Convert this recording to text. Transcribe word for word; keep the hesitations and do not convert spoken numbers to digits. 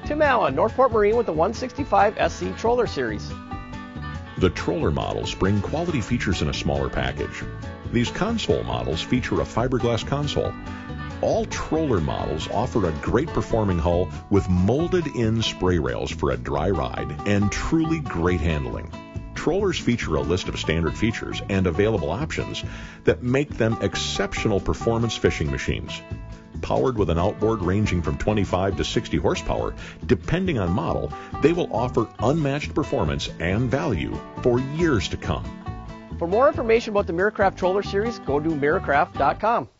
Tim Allen, Northport Marine with the one sixty-five S C Troller Series. The Troller models bring quality features in a smaller package. These console models feature a fiberglass console. All Troller models offer a great performing hull with molded-in spray rails for a dry ride and truly great handling. Trollers feature a list of standard features and available options that make them exceptional performance fishing machines. Powered with an outboard ranging from twenty-five to sixty horsepower, depending on model, they will offer unmatched performance and value for years to come. For more information about the Miracraft Troller Series, go to miracraft dot com.